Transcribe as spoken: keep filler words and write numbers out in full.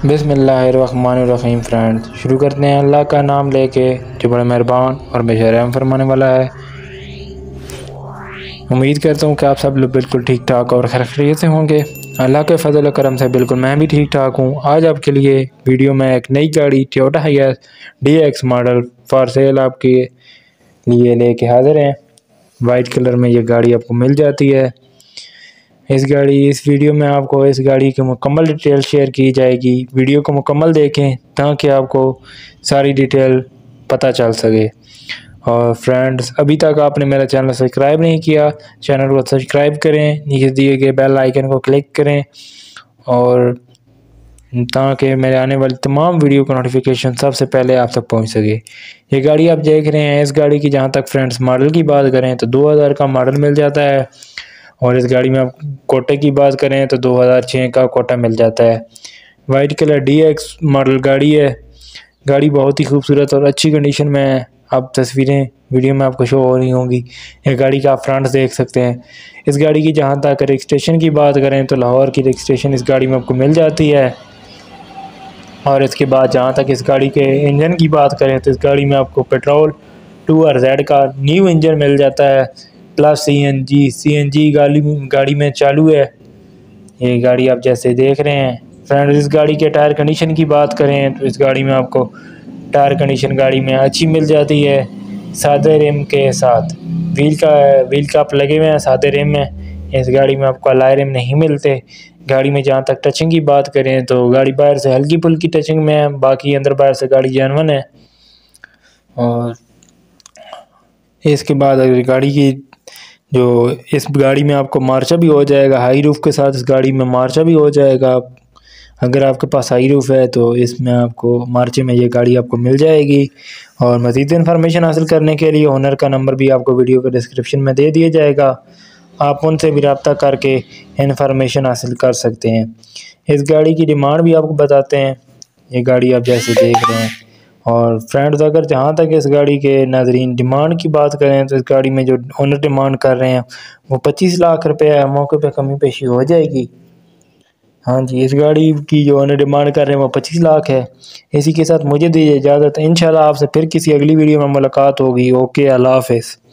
बिस्मिल्लाहिर्रहमानिर्रहीम फ्रेंड्स, शुरू करते हैं अल्लाह का नाम लेके जो बड़ा मेहरबान और बेशर्म रहम फरमाने वाला है। उम्मीद करता हूँ कि आप सब लोग बिल्कुल ठीक ठाक और खैरियत से होंगे। अल्लाह के फजल करम से बिल्कुल मैं भी ठीक ठाक हूँ। आज आपके लिए वीडियो में एक नई गाड़ी Toyota Hiace D X model for sale आपके लिए लेके हाजिर हैं। वाइट कलर में ये गाड़ी आपको मिल जाती है। इस गाड़ी इस वीडियो में आपको इस गाड़ी की मुकम्मल डिटेल शेयर की जाएगी। वीडियो को मुकम्मल देखें ताकि आपको सारी डिटेल पता चल सके। और फ्रेंड्स, अभी तक आपने मेरा चैनल सब्सक्राइब नहीं किया, चैनल को सब्सक्राइब करें, नीचे दिए गए बेल आइकन को क्लिक करें और ताकि मेरे आने वाली तमाम वीडियो का नोटिफिकेशन सबसे पहले आप तक पहुंच सके। ये गाड़ी आप देख रहे हैं, इस गाड़ी की जहां तक फ्रेंड्स मॉडल की बात करें तो दो हज़ार का मॉडल मिल जाता है। और इस गाड़ी में आप कोटे की बात करें तो दो हज़ार छह का कोटा मिल जाता है। White colour D X model गाड़ी है। गाड़ी बहुत ही खूबसूरत और अच्छी कंडीशन में है। आप तस्वीरें वीडियो में आपको शो हो रही होंगी। ये गाड़ी का आप फ्रंट देख सकते हैं। इस गाड़ी की जहां तक रजिस्ट्रेशन की बात करें तो लाहौर की रजिस्ट्रेशन इस गाड़ी में आपको मिल जाती है। और इसके बाद जहाँ तक इस गाड़ी के इंजन की बात करें तो इस गाड़ी में आपको पेट्रोल टू आर जेड का न्यू इंजन मिल जाता है, plus C N G C N G गाड़ी गाड़ी में चालू है। ये गाड़ी आप जैसे देख रहे हैं। फ्रेंड्स, इस गाड़ी के टायर कंडीशन की बात करें तो इस गाड़ी में आपको टायर कंडीशन गाड़ी में अच्छी मिल जाती है, सादे रिम के साथ। व्हील का व्हील कप लगे हुए हैं सादे रिम में। इस गाड़ी में आपको अलॉय रिम नहीं मिलते। गाड़ी में जहाँ तक टचिंग की बात करें तो गाड़ी बाहर से हल्की फुल्की टचिंग में है, बाकी अंदर बाहर से गाड़ी जेन्युइन है। और इसके बाद अगर गाड़ी की जो इस गाड़ी में आपको मार्चा भी हो जाएगा, हाई रूफ के साथ इस गाड़ी में मार्चा भी हो जाएगा। अगर आपके पास हाई रूफ है तो इसमें आपको मार्चे में ये गाड़ी आपको मिल जाएगी। और मज़ीद इन्फॉर्मेशन हासिल करने के लिए ओनर का नंबर भी आपको वीडियो के डिस्क्रिप्शन में दे दिया जाएगा। आप उनसे भी रब्ता करके इन्फॉर्मेशन हासिल कर सकते हैं। इस गाड़ी की डिमांड भी आपको बताते हैं। ये गाड़ी आप जैसे देख रहे हैं। और फ्रेंड्स, अगर जहाँ तक इस गाड़ी के नाजरीन डिमांड की बात करें तो इस गाड़ी में जो ओनर डिमांड कर रहे हैं वो पच्चीस लाख रुपए है। मौके पे कमी पेशी हो जाएगी। हाँ जी, इस गाड़ी की जो ओनर डिमांड कर रहे हैं वो पच्चीस लाख है। इसी के साथ मुझे दीजिए इजाज़त। इंशाल्लाह आपसे फिर किसी अगली वीडियो में मुलाकात होगी। ओके, अल्लाह हाफिज़।